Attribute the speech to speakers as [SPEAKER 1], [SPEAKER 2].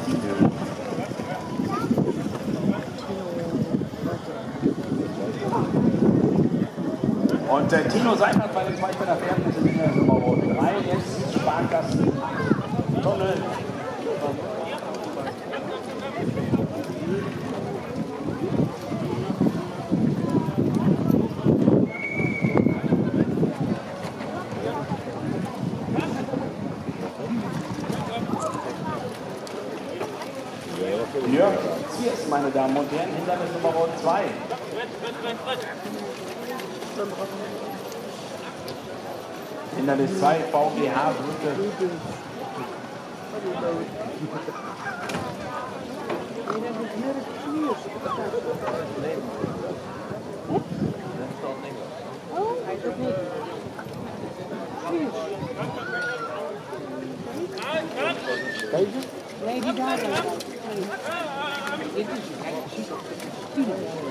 [SPEAKER 1] Und Tino Seifert bei den Zweitmeter Pferden ist in der Nummer 3. Jetzt Sparkassen Tunnel. Jörg Ziers, meine Damen und Herren, Hindernis Nummer 2. Hindernis 2, VGH Brücke.
[SPEAKER 2] Nee, die daar. Dit is